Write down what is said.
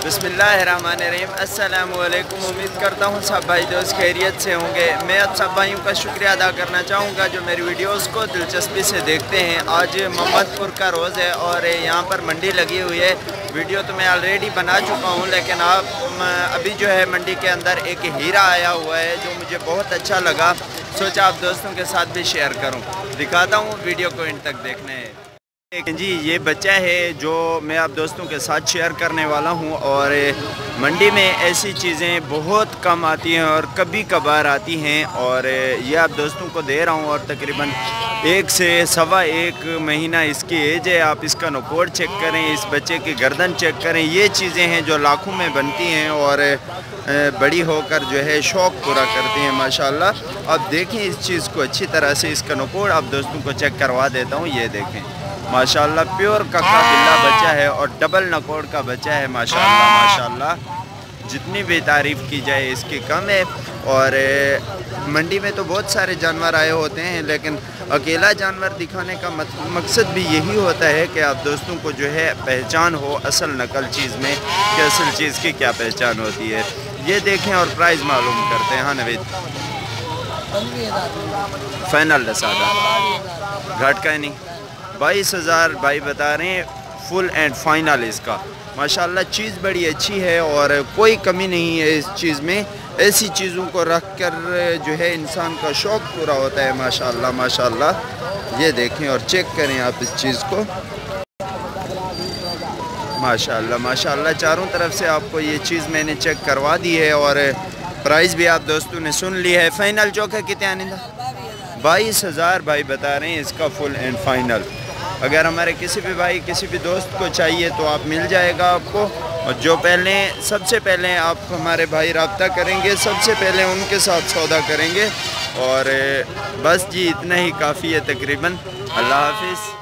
बिस्मिल्लाहिर्रहमानिर्रहीम। अस्सलामुअलैकुम। उम्मीद करता हूँ सब भाई दोस्त खैरियत से होंगे। मैं अब सब भाइयों का शुक्रिया अदा करना चाहूँगा जो मेरी वीडियोस को दिलचस्पी से देखते हैं। आज मोहम्मदपुर का रोज़ है और यहाँ पर मंडी लगी हुई है। वीडियो तो मैं ऑलरेडी बना चुका हूँ, लेकिन अभी जो है मंडी के अंदर एक हीरा आया हुआ है जो मुझे बहुत अच्छा लगा, सोचा आप दोस्तों के साथ भी शेयर करूँ। दिखाता हूँ, वीडियो को इन तक देखने हैं। जी, ये बच्चा है जो मैं आप दोस्तों के साथ शेयर करने वाला हूँ। और मंडी में ऐसी चीज़ें बहुत कम आती हैं और कभी कभार आती हैं, और ये आप दोस्तों को दे रहा हूँ। और तकरीबन 1 से सवा 1 महीना इसकी एज है। आप इसका नकोड़ चेक करें, इस बच्चे की गर्दन चेक करें। ये चीज़ें हैं जो लाखों में बनती हैं और बड़ी होकर जो है शौक़ पूरा करती हैं माशाल्लाह। अब देखें इस चीज़ को अच्छी तरह से, इसका नकोड़ आप दोस्तों को चेक करवा देता हूँ। ये देखें माशाल्लाह, प्योर कक्का बिल्ला बच्चा है और डबल नकोड़ का बच्चा है माशाल्लाह माशाल्लाह। जितनी भी तारीफ़ की जाए इसकी कम है। और मंडी में तो बहुत सारे जानवर आए होते हैं, लेकिन अकेला जानवर दिखाने का मकसद भी यही होता है कि आप दोस्तों को जो है पहचान हो असल नकल चीज़ में, कि असल चीज़ की क्या पहचान होती है। ये देखें और प्राइस मालूम करते हैं। हाँ नवीद, फाइनल सादा घाट का नहीं, 22,000 भाई बता रहे हैं, फुल एंड फाइनल इसका। माशाल्लाह चीज़ बड़ी अच्छी है और कोई कमी नहीं है इस चीज़ में। ऐसी चीज़ों को रख कर जो है इंसान का शौक़ पूरा होता है माशाल्लाह माशाल्लाह। ये देखें और चेक करें आप इस चीज़ को, माशाल्लाह माशाल्लाह। चारों तरफ से आपको ये चीज़ मैंने चेक करवा दी है और प्राइस भी आप दोस्तों ने सुन लिया है। फाइनल जो है कितने आने था, 22,000 भाई बता रहे हैं इसका फुल एंड फाइनल। अगर हमारे किसी भी भाई किसी भी दोस्त को चाहिए तो आप मिल जाएगा आपको। और जो सबसे पहले आप हमारे भाई रब्ता करेंगे, सबसे पहले उनके साथ सौदा करेंगे। और बस जी इतना ही काफ़ी है तकरीबन। अल्लाह हाफिज़।